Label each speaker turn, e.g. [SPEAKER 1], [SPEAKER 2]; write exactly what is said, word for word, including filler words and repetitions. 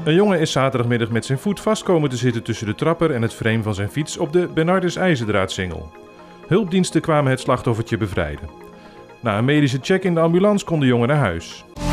[SPEAKER 1] Een jongen is zaterdagmiddag met zijn voet vast komen te zitten tussen de trapper en het frame van zijn fiets op de Bernardus IJzerdraadsingel. Hulpdiensten kwamen het slachtoffertje bevrijden. Na een medische check in de ambulance kon de jongen naar huis.